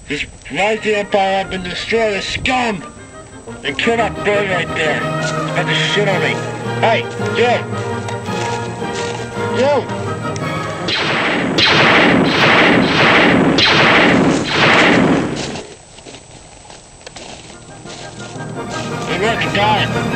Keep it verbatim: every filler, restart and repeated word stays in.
Just rise the Empire up and destroy the scum! And kill that boy right there. Got the shit on me. Hey, you! You! Good work, you got it.